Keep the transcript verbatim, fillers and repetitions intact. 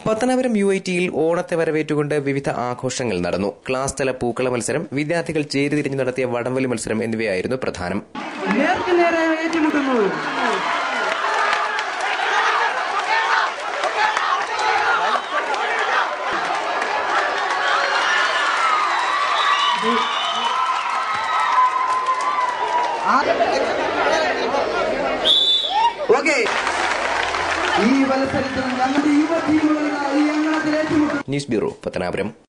Pathanapuram U I ടിയിൽ ഓണത്തെ വരവേറ്റുകൊണ്ട് വിവിധ ആഘോഷങ്ങൾ നടന്നു. ക്ലാസ് തല പൂക്കള മത്സരം, വിദ്യാർത്ഥികൾ ചേരിതിരിഞ്ഞു നടത്തിയ വടംവലി മത്സരം എന്നിവയായിരുന്നു പ്രധാനം. News bureau, Pathanapuram.